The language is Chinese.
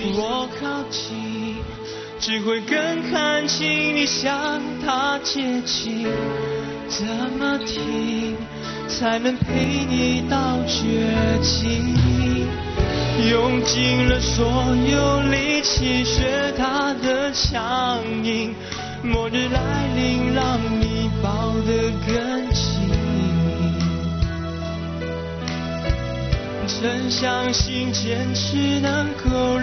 我靠近，只会更看清你向他接近。怎么停，才能陪你到绝境？用尽了所有力气学他的强硬，末日来临，让你抱得更紧。真相信坚持能够